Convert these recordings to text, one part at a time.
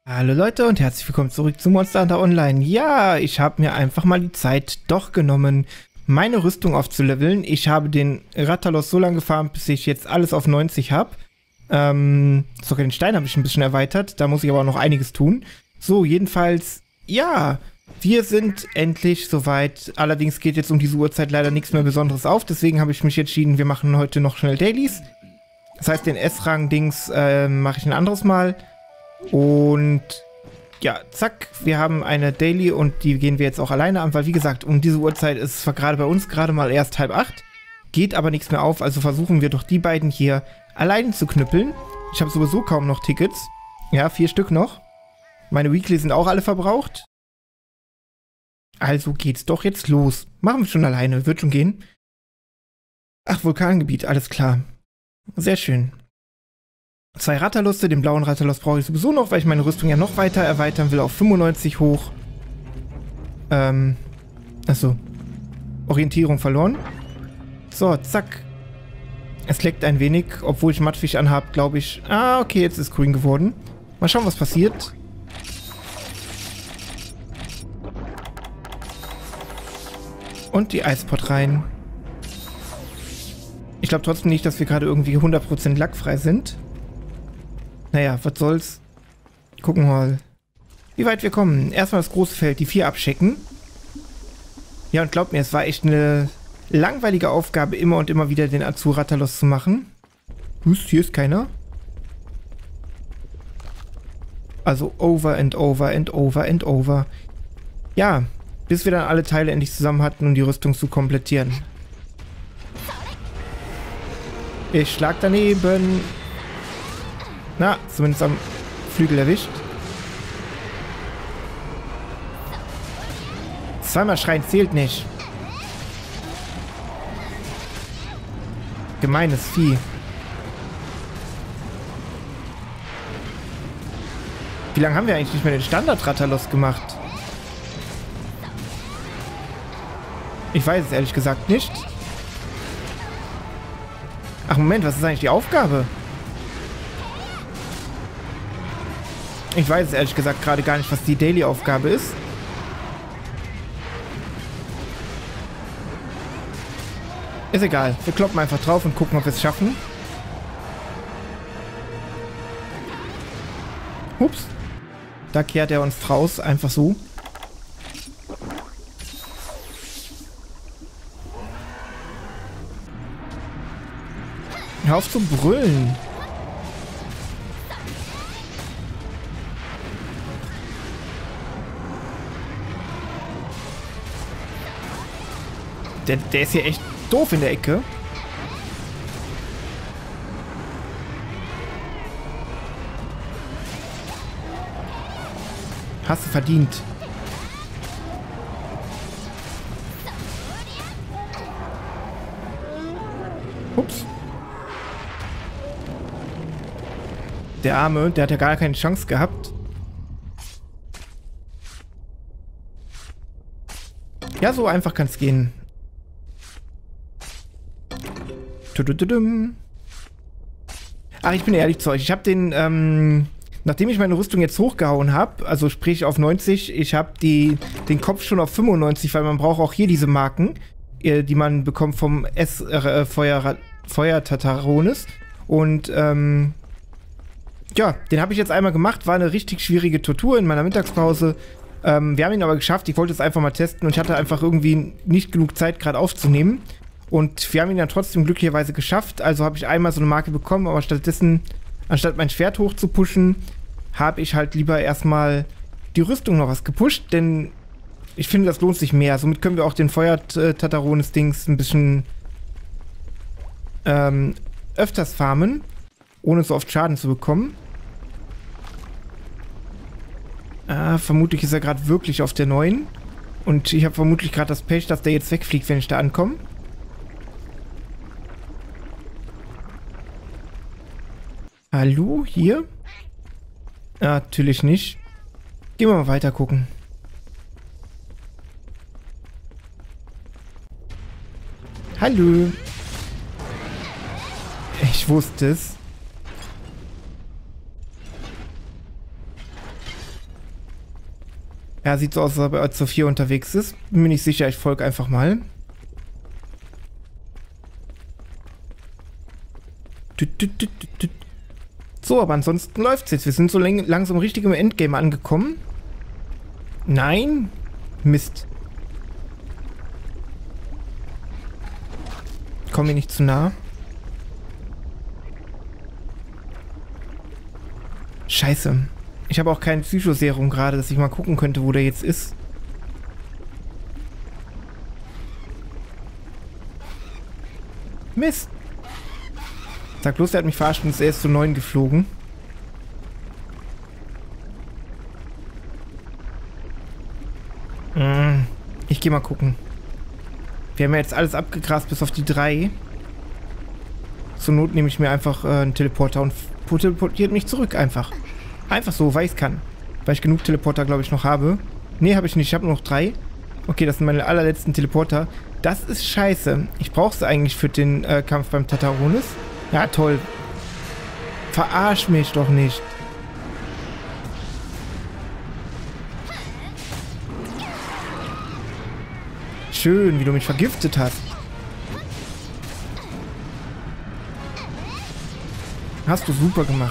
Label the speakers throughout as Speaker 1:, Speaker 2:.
Speaker 1: Hallo Leute und herzlich willkommen zurück zu Monster Hunter Online. Ja, ich habe mir einfach mal die Zeit doch genommen, meine Rüstung aufzuleveln. Ich habe den Rathalos so lange gefarmt, bis ich jetzt alles auf 90 habe. Sogar den Stein habe ich ein bisschen erweitert, da muss ich aber auch noch einiges tun. So, jedenfalls, ja, wir sind endlich soweit. Allerdings geht jetzt um diese Uhrzeit leider nichts mehr Besonderes auf, deswegen habe ich mich entschieden, wir machen heute noch schnell Dailies. Das heißt, den S-Rang-Dings mache ich ein anderes Mal. Und ja, zack, wir haben eine Daily und die gehen wir jetzt auch alleine an, weil wie gesagt, um diese Uhrzeit ist es zwar gerade bei uns gerade mal erst 7:30, geht aber nichts mehr auf, also versuchen wir doch die beiden hier allein zu knüppeln. Ich habe sowieso kaum noch Tickets. Ja, 4 Stück noch. Meine Weekly sind auch alle verbraucht. Also geht's doch jetzt los. Machen wir schon alleine, wird schon gehen. Ach, Vulkangebiet, alles klar. Sehr schön. 2 Rathaluste, den blauen Rathalos brauche ich sowieso noch, weil ich meine Rüstung ja noch weiter erweitern will auf 95 hoch. Achso. Orientierung verloren. So, zack. Es leckt ein wenig, obwohl ich Mattfisch anhab, glaube ich. Ah, okay, jetzt ist grün geworden. Mal schauen, was passiert. Und die Eispot rein. Ich glaube trotzdem nicht, dass wir gerade irgendwie 100% lackfrei sind. Naja, was soll's. Gucken wir mal, wie weit wir kommen. Erstmal das große Feld, die 4 abchecken. Ja, und glaubt mir, es war echt eine langweilige Aufgabe, immer und immer wieder den Azur-Rathalos zu machen. Hier ist keiner. Also over and over and over and over. Ja, bis wir dann alle Teile endlich zusammen hatten, um die Rüstung zu komplettieren. Ich schlag daneben. Na, zumindest am Flügel erwischt. Zweimal schreien zählt nicht. Gemeines Vieh. Wie lange haben wir eigentlich nicht mehr den Standard-Rathalos gemacht? Ich weiß es ehrlich gesagt nicht. Ach Moment, was ist eigentlich die Aufgabe? Ich weiß es ehrlich gesagt gerade gar nicht, was die Daily-Aufgabe ist. Ist egal. Wir kloppen einfach drauf und gucken, ob wir es schaffen. Ups. Da kehrt er uns raus. Einfach so. Hör auf zu brüllen. Der ist hier echt doof in der Ecke. Hast du verdient. Ups. Der Arme, der hat ja gar keine Chance gehabt. Ja, so einfach kann es gehen. Ach, ich bin ehrlich zu euch. Ich habe den, nachdem ich meine Rüstung jetzt hochgehauen habe, also sprich auf 90, ich habe den Kopf schon auf 95, weil man braucht auch hier diese Marken, die man bekommt vom Feuer-Tataronis. Und, ja, den habe ich jetzt einmal gemacht. War eine richtig schwierige Tortur in meiner Mittagspause. Wir haben ihn aber geschafft. Ich wollte es einfach mal testen und ich hatte einfach irgendwie nicht genug Zeit gerade aufzunehmen. Und wir haben ihn dann trotzdem glücklicherweise geschafft. Also habe ich einmal so eine Marke bekommen, aber stattdessen, anstatt mein Schwert hoch zu pushen, habe ich halt lieber erstmal die Rüstung noch was gepusht, denn ich finde, das lohnt sich mehr. Somit können wir auch den Feuer-Tataronis-Dings ein bisschen öfters farmen, ohne so oft Schaden zu bekommen. Vermutlich ist er gerade wirklich auf der 9. Und ich habe vermutlich gerade das Pech, dass der jetzt wegfliegt, wenn ich da ankomme. Hallo, hier? Natürlich nicht. Gehen wir mal weiter gucken. Hallo. Ich wusste es. Ja, sieht so aus, als ob er zur 4 unterwegs ist. Bin mir nicht sicher, ich folge einfach mal. So, aber ansonsten läuft's jetzt. Wir sind so langsam richtig im Endgame angekommen. Nein? Mist. Komm mir nicht zu nah. Scheiße. Ich habe auch kein Psychoserum gerade, dass ich mal gucken könnte, wo der jetzt ist. Mist. Sag bloß, der hat mich verarscht und er ist zu 9 geflogen. Ich gehe mal gucken. Wir haben ja jetzt alles abgegrast bis auf die 3. Zur Not nehme ich mir einfach einen Teleporter und teleportiert mich zurück einfach. Einfach so, weil ich es kann. Weil ich genug Teleporter, glaube ich, noch habe. Nee, habe ich nicht. Ich habe nur noch 3. Okay, das sind meine allerletzten Teleporter. Das ist scheiße. Ich brauche sie eigentlich für den Kampf beim Tataronis. Ja, toll. Verarsch mich doch nicht. Schön, wie du mich vergiftet hast. Hast du super gemacht.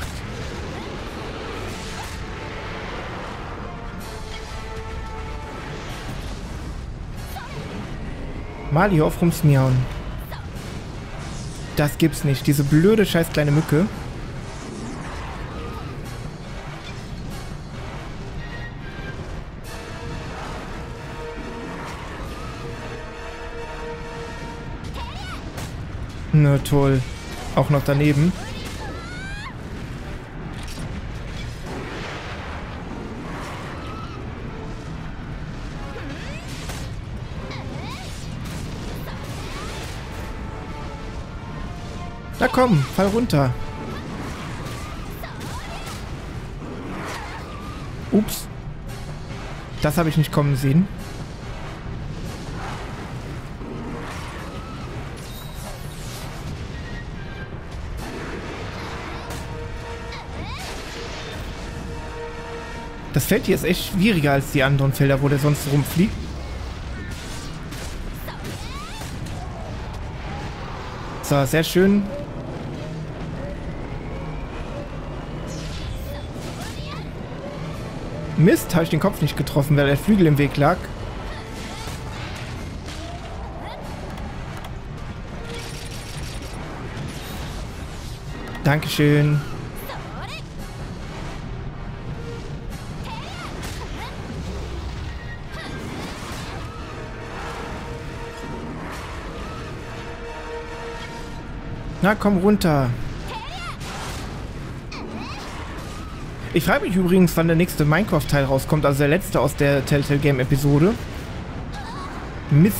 Speaker 1: Mali, hör auf rumsmiauen. Das gibt's nicht. Diese blöde, scheiß kleine Mücke. Na toll. Auch noch daneben. Na komm, fall runter. Ups. Das habe ich nicht kommen sehen. Das Feld hier ist echt schwieriger als die anderen Felder, wo der sonst rumfliegt. So, sehr schön. Mist, habe ich den Kopf nicht getroffen, weil der Flügel im Weg lag. Dankeschön. Na, komm runter. Ich frage mich übrigens, wann der nächste Minecraft-Teil rauskommt, also der letzte aus der Telltale Game-Episode. Mist.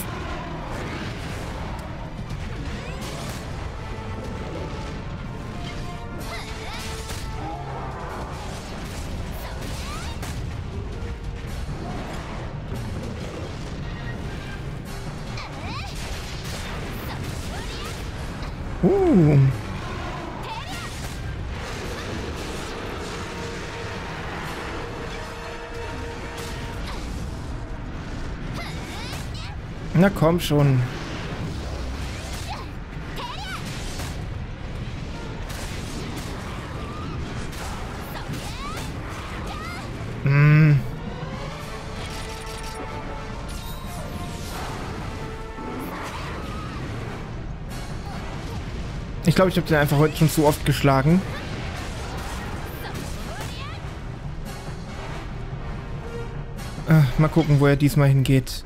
Speaker 1: Na komm schon. Ich glaube, ich habe den einfach heute schon zu oft geschlagen. Mal gucken, wo er diesmal hingeht.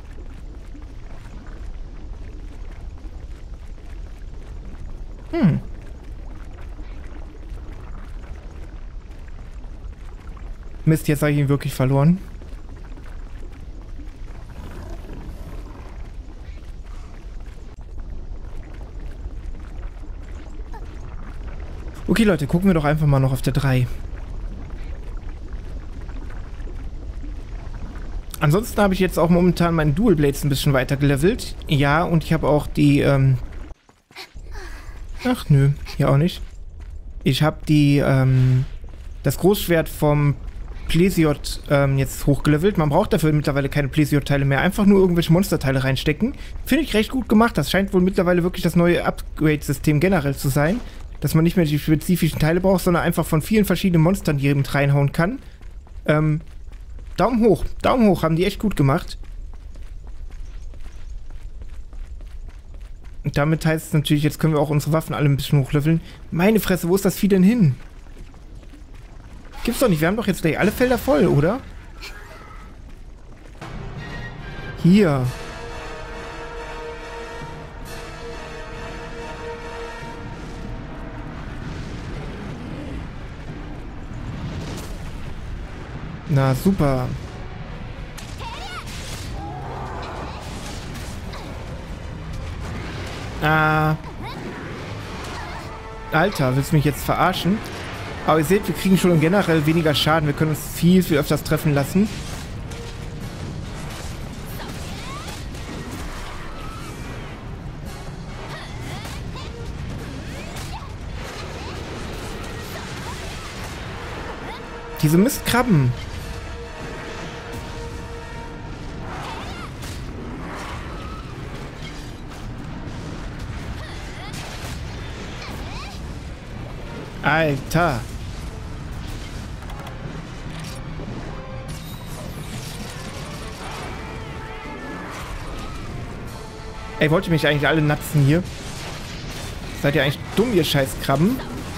Speaker 1: Mist, jetzt habe ich ihn wirklich verloren. Okay, Leute, gucken wir doch einfach mal noch auf der 3. Ansonsten habe ich jetzt auch momentan meinen Dual Blades ein bisschen weiter gelevelt. Ja, und ich habe auch die, ach nö, hier auch nicht. Ich habe die, das Großschwert vom Plesiot jetzt hochgelevelt. Man braucht dafür mittlerweile keine Plesiot-Teile mehr. Einfach nur irgendwelche Monsterteile reinstecken. Finde ich recht gut gemacht. Das scheint wohl mittlerweile wirklich das neue Upgrade-System generell zu sein. Dass man nicht mehr die spezifischen Teile braucht, sondern einfach von vielen verschiedenen Monstern die mit reinhauen kann. Daumen hoch. Daumen hoch. Haben die echt gut gemacht. Und damit heißt es natürlich, jetzt können wir auch unsere Waffen alle ein bisschen hochleveln. Meine Fresse, wo ist das Vieh denn hin? Gibt's doch nicht. Wir haben doch jetzt gleich alle Felder voll, oder? Hier. Na, super. Alter, willst du mich jetzt verarschen? Aber ihr seht, wir kriegen schon generell weniger Schaden. Wir können uns viel, viel öfters treffen lassen. Diese Mistkrabben. Alter. Ey, wollt ihr mich eigentlich alle natzen hier? Seid ihr eigentlich dumm, ihr Scheißkrabben?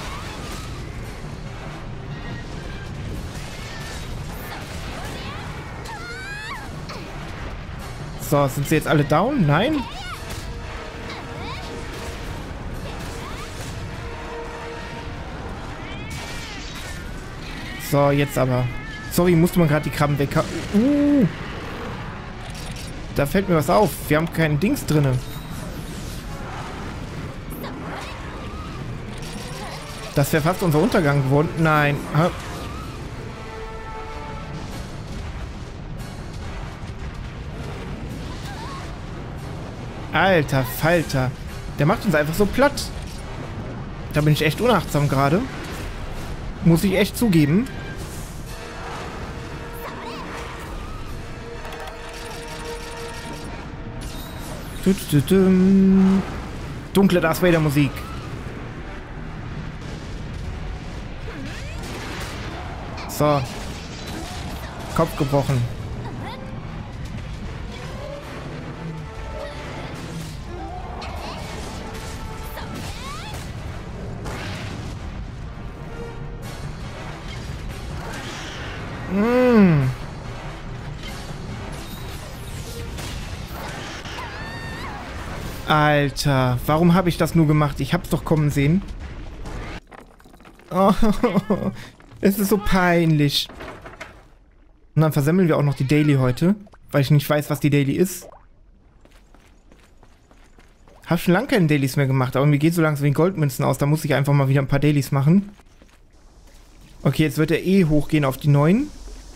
Speaker 1: So, sind sie jetzt alle down? Nein? So, jetzt aber. Sorry, musste man gerade die Krabben weg. Da fällt mir was auf. Wir haben keinen Dings drinne. Das wäre fast unser Untergang geworden. Nein. Alter Falter. Der macht uns einfach so platt. Da bin ich echt unachtsam gerade. Muss ich echt zugeben. Dunkle Darth Vader Musik. So. Kopf gebrochen. Alter, warum habe ich das nur gemacht? Ich hab's doch kommen sehen. Oh, es ist so peinlich. Und dann versemmeln wir auch noch die Daily heute, weil ich nicht weiß, was die Daily ist. Hab schon lange keine Dailies mehr gemacht, aber mir geht so langsam wie Goldmünzen aus. Da muss ich einfach mal wieder ein paar Dailies machen. Okay, jetzt wird er eh hochgehen auf die 9.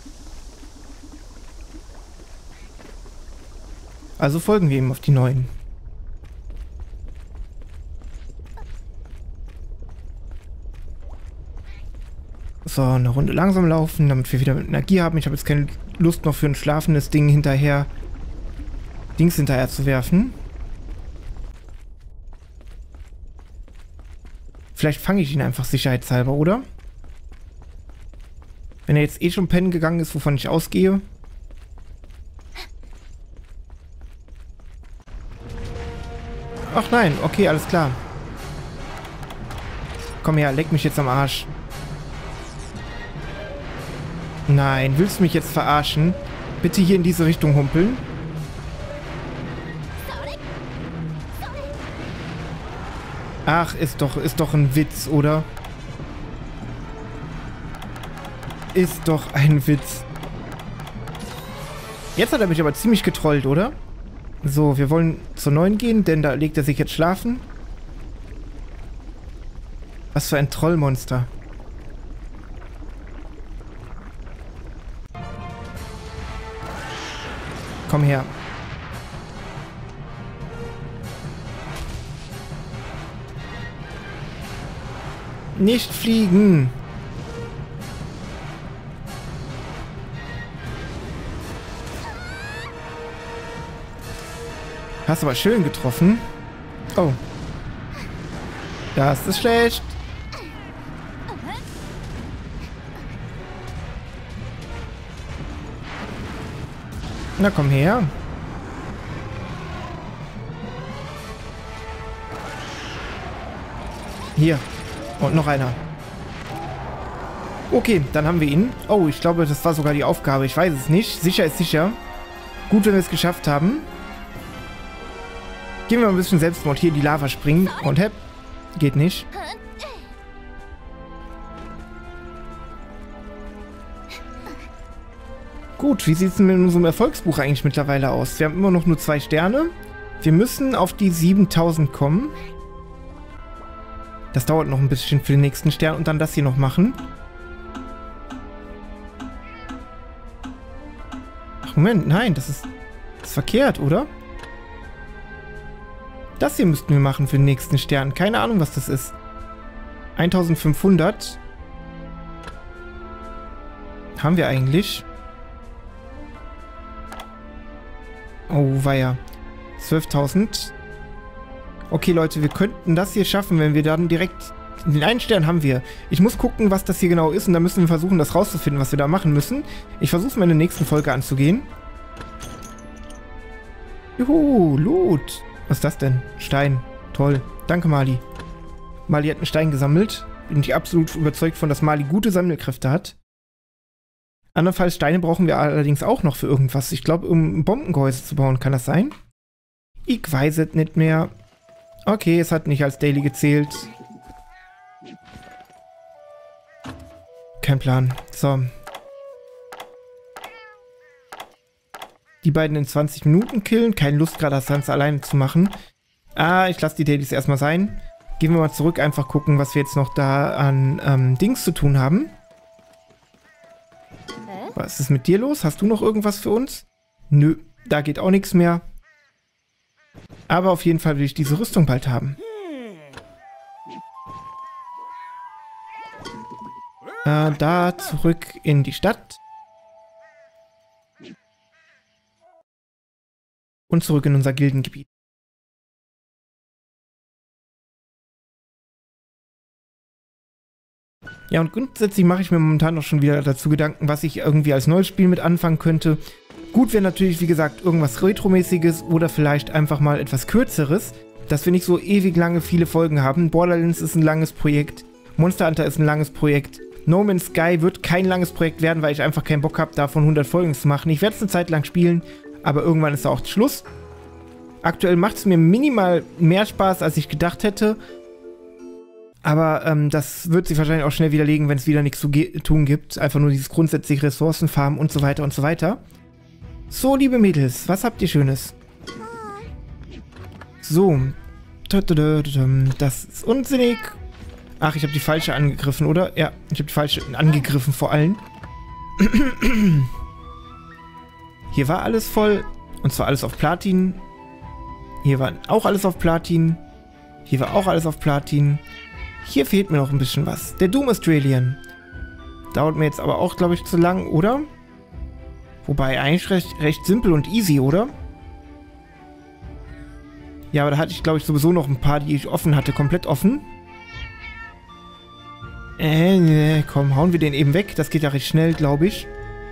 Speaker 1: Also folgen wir ihm auf die 9. So, eine Runde langsam laufen, damit wir wieder Energie haben. Ich habe jetzt keine Lust noch für ein schlafendes Ding hinterher zu werfen. Vielleicht fange ich ihn einfach sicherheitshalber, oder? Wenn er jetzt eh schon pennen gegangen ist, wovon ich ausgehe. Ach nein, okay, alles klar. Komm her, leck mich jetzt am Arsch. Nein, willst du mich jetzt verarschen? Bitte hier in diese Richtung humpeln. Ach, ist doch ein Witz, oder? Ist doch ein Witz. Jetzt hat er mich aber ziemlich getrollt, oder? So, wir wollen zur 9 gehen, denn da legt er sich jetzt schlafen. Was für ein Trollmonster. Komm her. Nicht fliegen. Hast aber schön getroffen. Oh. Das ist schlecht. Na, komm her. Hier. Und noch einer. Okay, dann haben wir ihn. Oh, ich glaube, das war sogar die Aufgabe. Ich weiß es nicht. Sicher ist sicher. Gut, wenn wir es geschafft haben. Gehen wir mal ein bisschen Selbstmord. Hier in die Lava springen. Und hepp. Geht nicht. Gut, wie sieht es denn mit unserem Erfolgsbuch eigentlich mittlerweile aus? Wir haben immer noch nur 2 Sterne. Wir müssen auf die 7000 kommen. Das dauert noch ein bisschen für den nächsten Stern und dann das hier noch machen. Ach, Moment, nein, das ist verkehrt, oder? Das hier müssten wir machen für den nächsten Stern. Keine Ahnung, was das ist. 1500. Haben wir eigentlich? Oh, weia. 12.000. Okay, Leute, wir könnten das hier schaffen, wenn wir dann direkt... Den einen Stern haben wir. Ich muss gucken, was das hier genau ist und dann müssen wir versuchen, das rauszufinden, was wir da machen müssen. Ich versuche es mal in der nächsten Folge anzugehen. Juhu, Loot. Was ist das denn? Stein. Toll. Danke, Mali. Mali hat einen Stein gesammelt. Bin ich absolut überzeugt von, dass Mali gute Sammelkräfte hat. Andernfalls Steine brauchen wir allerdings auch noch für irgendwas. Ich glaube, um Bombengehäuse zu bauen, kann das sein? Ich weiß es nicht mehr. Okay, es hat nicht als Daily gezählt. Kein Plan. So. Die beiden in 20 Minuten killen. Keine Lust gerade, das Ganze alleine zu machen. Ich lasse die Dailies erstmal sein. Gehen wir mal zurück, einfach gucken, was wir jetzt noch da an Dings zu tun haben. Was ist mit dir los? Hast du noch irgendwas für uns? Nö, da geht auch nichts mehr. Aber auf jeden Fall will ich diese Rüstung bald haben. Da zurück in die Stadt. Und zurück in unser Gildengebiet. Ja, und grundsätzlich mache ich mir momentan auch schon wieder dazu Gedanken, was ich irgendwie als neues Spiel mit anfangen könnte. Gut wäre natürlich, wie gesagt, irgendwas Retromäßiges oder vielleicht einfach mal etwas Kürzeres, dass wir nicht so ewig lange viele Folgen haben. Borderlands ist ein langes Projekt, Monster Hunter ist ein langes Projekt, No Man's Sky wird kein langes Projekt werden, weil ich einfach keinen Bock habe, davon 100 Folgen zu machen. Ich werde es eine Zeit lang spielen, aber irgendwann ist da auch Schluss. Aktuell macht es mir minimal mehr Spaß, als ich gedacht hätte. Aber das wird sich wahrscheinlich auch schnell widerlegen, wenn es wieder nichts zu tun gibt. Einfach nur dieses grundsätzliche Ressourcenfarmen und so weiter und so weiter. So, liebe Mädels, was habt ihr Schönes? So. Das ist unsinnig. Ach, ich habe die falsche angegriffen, oder? Ja, ich habe die falsche angegriffen vor allem. Hier war alles voll. Und zwar alles auf Platin. Hier war auch alles auf Platin. Hier war auch alles auf Platin. Hier fehlt mir noch ein bisschen was. Der Doom Australian. Dauert mir jetzt aber auch, glaube ich, zu lang, oder? Wobei, eigentlich recht simpel und easy, oder? Ja, aber da hatte ich, glaube ich, sowieso noch ein paar, die ich offen hatte. Komplett offen. Nee, komm, hauen wir den eben weg. Das geht ja recht schnell, glaube ich.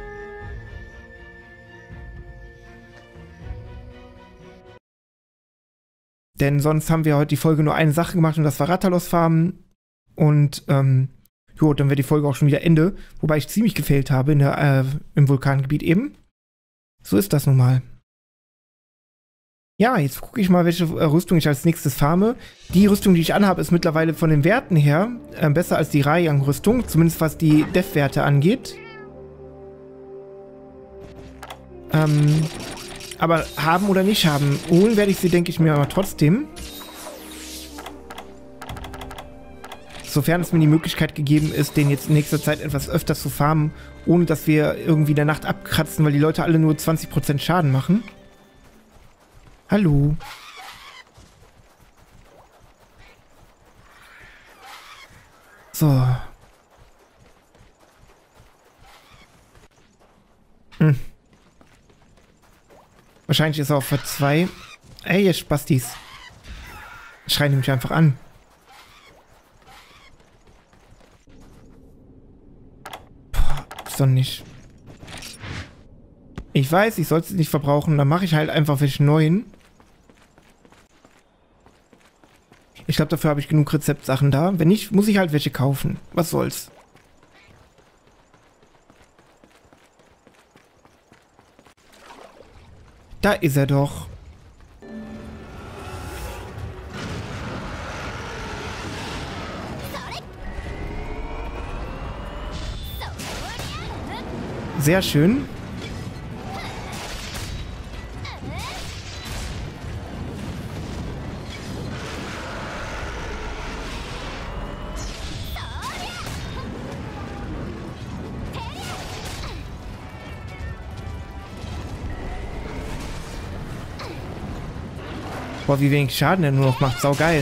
Speaker 1: Denn sonst haben wir heute die Folge nur eine Sache gemacht und das war Rathalos farmen. Und, jo, dann wäre die Folge auch schon wieder Ende. Wobei ich ziemlich gefailt habe im Vulkangebiet eben. So ist das nun mal. Ja, jetzt gucke ich mal, welche Rüstung ich als nächstes farme. Die Rüstung, die ich anhabe, ist mittlerweile von den Werten her besser als die Rayang-Rüstung. Zumindest was die Death-Werte angeht. Aber haben oder nicht haben. Holen werde ich sie, denke ich mir, aber trotzdem. Sofern es mir die Möglichkeit gegeben ist, den jetzt in nächster Zeit etwas öfter zu farmen, ohne dass wir irgendwie in der Nacht abkratzen, weil die Leute alle nur 20% Schaden machen. Hallo. So. Wahrscheinlich ist er auf Ver 2. Ey, ihr Spastis. Schreien die mich einfach an. Boah, ist doch nicht. Ich weiß, ich soll es nicht verbrauchen. Dann mache ich halt einfach welche neuen. Ich glaube, dafür habe ich genug Rezeptsachen da. Wenn nicht, muss ich halt welche kaufen. Was soll's. Da ist er doch. Sehr schön. Boah, wie wenig Schaden er nur noch macht. Saugeil.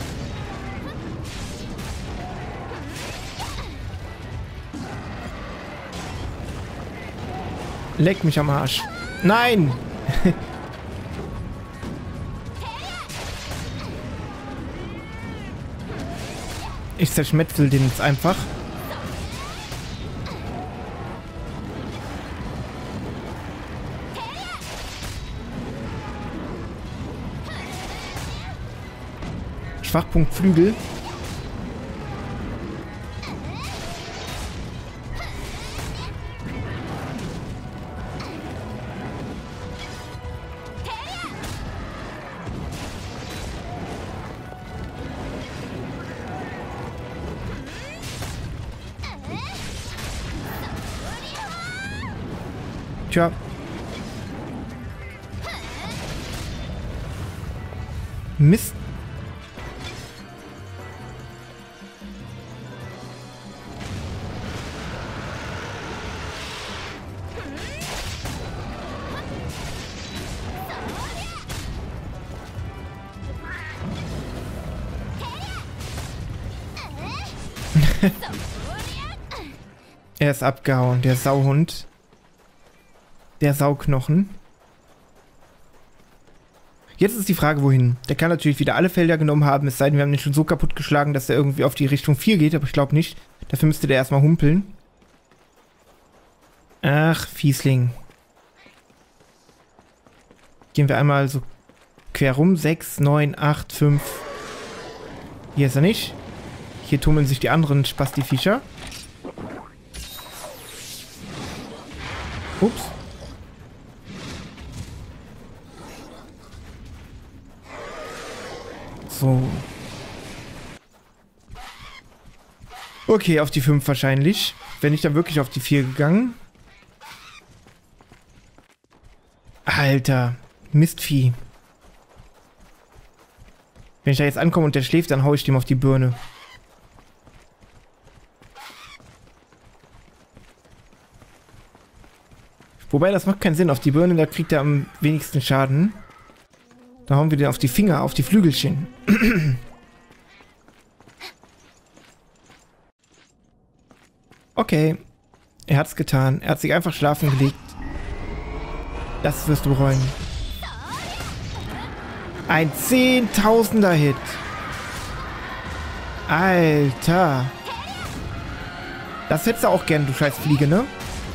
Speaker 1: Leck mich am Arsch. Nein! Ich zerschmetzel den jetzt einfach. Schwachpunkt Flügel. Tja. Mist. Er ist abgehauen, der Sauhund. Der Sauknochen. Jetzt ist die Frage, wohin. Der kann natürlich wieder alle Felder genommen haben, es sei denn, wir haben den schon so kaputt geschlagen, dass er irgendwie auf die Richtung 4 geht, aber ich glaube nicht. Dafür müsste der erstmal humpeln. Ach, Fiesling. Gehen wir einmal so quer rum. 6, 9, 8, 5. Hier ist er nicht. Hier tummeln sich die anderen Spasti-Viecher. Ups. So. Okay, auf die 5 wahrscheinlich. Wenn ich dann wirklich auf die 4 gegangen. Alter. Mistvieh. Wenn ich da jetzt ankomme und der schläft, dann hau ich dem auf die Birne. Wobei, das macht keinen Sinn. Auf die Birne, da kriegt er am wenigsten Schaden. Da hauen wir den auf die Finger, auf die Flügelchen. Okay. Er hat's getan. Er hat sich einfach schlafen gelegt. Das wirst du bereuen. Ein 10.000er Hit. Alter. Das hättest du auch gern, du scheiß Fliege, ne?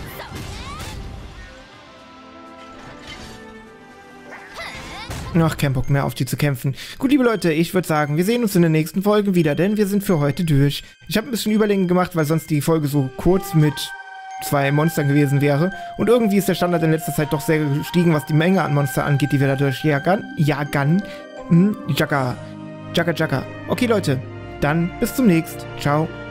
Speaker 1: Ach, kein Bock mehr auf die zu kämpfen. Gut, liebe Leute, ich würde sagen, wir sehen uns in der nächsten Folge wieder, denn wir sind für heute durch. Ich habe ein bisschen Überlegen gemacht, weil sonst die Folge so kurz mit 2 Monstern gewesen wäre. Und irgendwie ist der Standard in letzter Zeit doch sehr gestiegen, was die Menge an Monster angeht, die wir dadurch jagen. Jagga. Okay, Leute, dann bis zum nächsten. Ciao.